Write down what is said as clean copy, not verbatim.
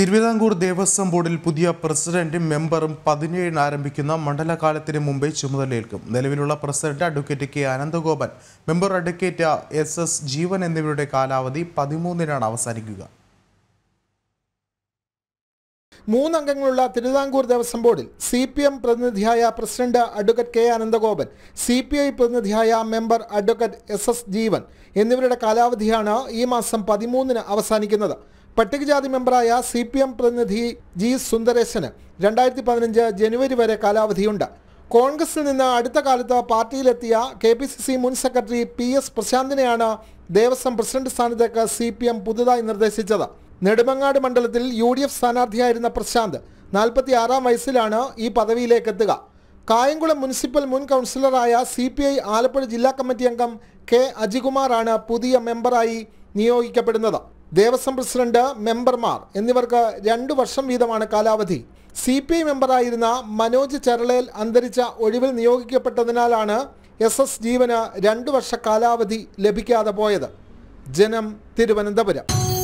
തിരുവിതാംകൂർ ദേവസ്വം ബോർഡിൽ പുതിയ പ്രസിഡന്റും മെമ്പറും 17 ആരംഭിക്കുന്ന മണ്ഡലകാലത്തിന് മുമ്പേ ചുമതലയേൽക്കും. നിലവിലുള്ള president advocate K Ananthagopan, member advocate SS Jeevan എന്നിവരുടെ കാലാവധി 13-നാണ് അവസാനിക്കുക. 3 അംഗങ്ങളുള്ള തിരുവിതാംകൂർ ദേവസ്വം ബോർഡിൽ CPM പ്രതിനിധിയായ president advocate K Ananthagopan, CPI പ്രതിനിധിയായ മെമ്പർ അഡ്വക്കേറ്റ് SS ജീവൻ എന്നിവരുടെ കാലാവധിയാണ് ഈ മാസം 13-ന് അവസാനിക്കുന്നത്. പട്ടികജാതി മെമ്പറായ CPM പ്രതിനിധി G സുന്ദരേശന് 2015 ജനുവരി വരെ കാലാവധിയുണ്ട്. കോൺഗ്രസിൽ നിന്ന് അടുത്ത കാലത്ത് പാർട്ടിയിലെത്തിയ KPCC മുൻ സെക്രട്ടറി PS പ്രശാന്തിനെയാണ് ദേവസ്വം പ്രസിഡന്റ് സ്ഥാനത്തേക്ക് CPM പുതുതായി നിർദ്ദേശിച്ചത്. നെടുമങ്ങാട് മണ്ഡലത്തിൽ UDF സ്ഥാനാർത്ഥിയായിരുന്ന പ്രശാന്ത് 46-ാം വയസ്സിലാണ് ഈ പദവിയിലേക്ക് എത്തുക. കായംകുളം മുനിസിപ്പൽ മുൻ കൗൺസിലറായ CPI ആലപ്പുഴ ജില്ലാ കമ്മിറ്റി അംഗം K അജികുമാറാണ് പുതിയ മെമ്പറായി നിയോഗിക്കപ്പെടുന്നത്. ദേവസ്വം പ്രസിഡന്റ്, മെമ്പർമാർ എന്നിവർക്ക് 2 വർഷം വീതമാണ് കാലാവധി. CPI മെമ്പറായിരുന്ന മനോജ് ചെറളേൽ അന്തരിച്ച ഒഴിവിൽ നിയോഗിക്കപ്പെട്ടതിനാലാണ് SS ജീവന് 2 വർഷ കാലാവധി ലഭിക്കാതെ പോയത്. ജനം, തിരുവനന്തപുരം.